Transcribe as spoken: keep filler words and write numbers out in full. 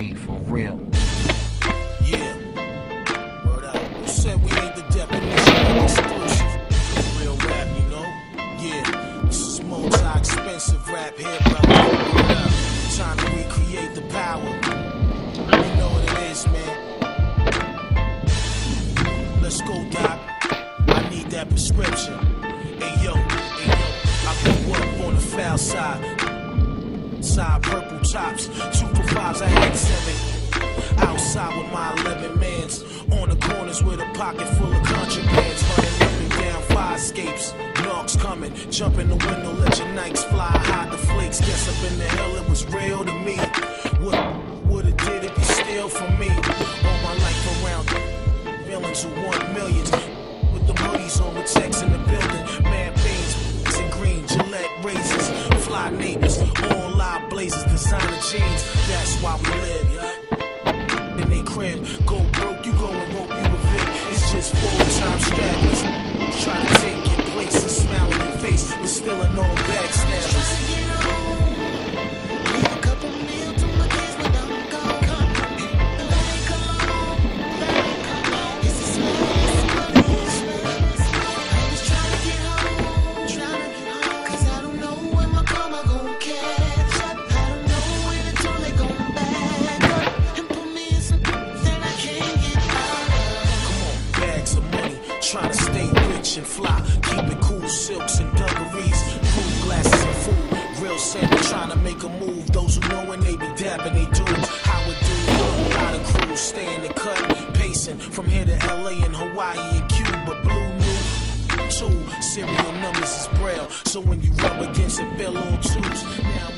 Be for real. Yeah. Word out. Who said we ain't the definition of exclusive? Real rap, you know? Yeah. This is multi-expensive rap here, brother. Word out. Time to recreate the power. You know what it is, man. Let's go, Doc. I need that prescription. Hey, yo. Hey, yo. I grew up on the foul side. Side purple tops, two for fives, I had seven. Outside with my eleven mans, on the corners with a pocket full of contrabands, running up and down fire escapes. Knocks coming, jump in the window, let your Nikes fly, hide the flakes. Guess up in the hell it was real to me. What woulda did if you steal from me? All my life around, villains who want millions. With the hoodies on, with checks in the building, mad beans and green Gillette razors, fly neighbors, all live blazers, designer jeans. That's why we live. In they crib, go broke, you go and rope, you a Vic. It's just full-time stragglers. Try to take your place and smile on your face, but still an old backstabbers. Trying to stay rich and fly, keep it cool, silks and dungarees, cool glasses and food, real Santa trying to make a move. Those who know when they be dapping, they do how it do. A lot of crews stay in the cut, pacing from here to L A and Hawaii and Cuba. Blue new two serial numbers is braille, so when you rub against it, fell on twos. Now